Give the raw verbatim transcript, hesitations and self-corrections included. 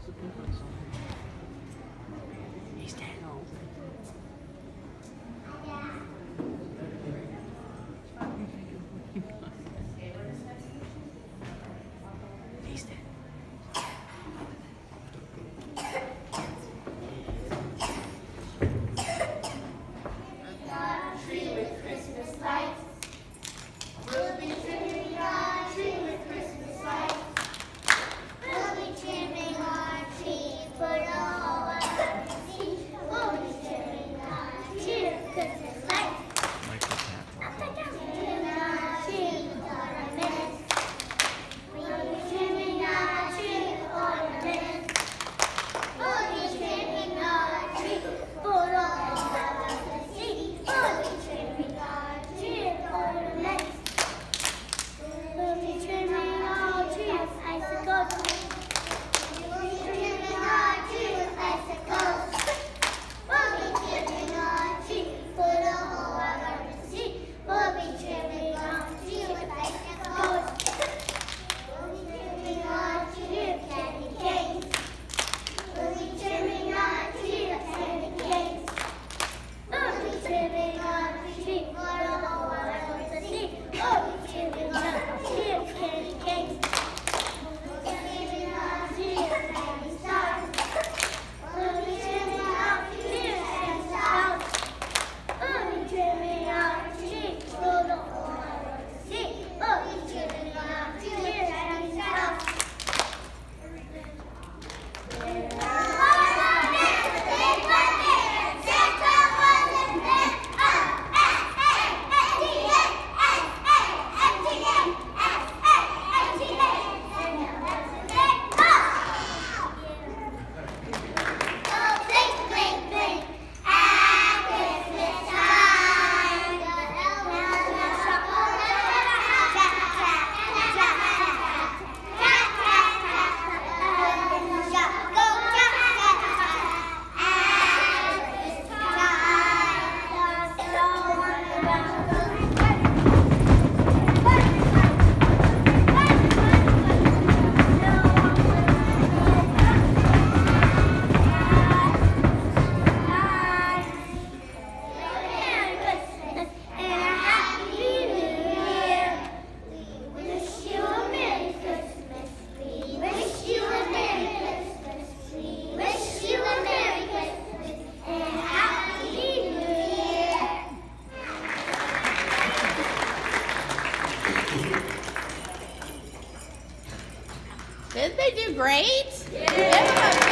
He's dead. He's dead. Tree with Christmas lights. We'll be trimming our tree with Christmas lights. We'll be trimming our tree for the whole world to see. We'll be trimming our tree with Christmas lights. Trimming our tree with ornaments. We'll be trimming our tree with ornaments. We'll be trimming our tree for the whole world to see. We'll be trimming our tree with ornaments. We'll be trimming our tree with icicles. We'll be trimming our tree with icicles. We'll be trimming our tree for the whole world to see. We'll be trimming our tree with icicles. We'll be trimming our tree with candy canes. We'll be trimming our tree with candy canes. We'll be trimming our tree for the whole world to see. We'll be trimming our tree with candy canes. We'll be trimming our tree with candy stars. We'll be trimming our tree with candy stars. We'll be trimming our tree for the whole world to see. We'll be trimming our tree with candy stars. Didn't they do great? Yeah.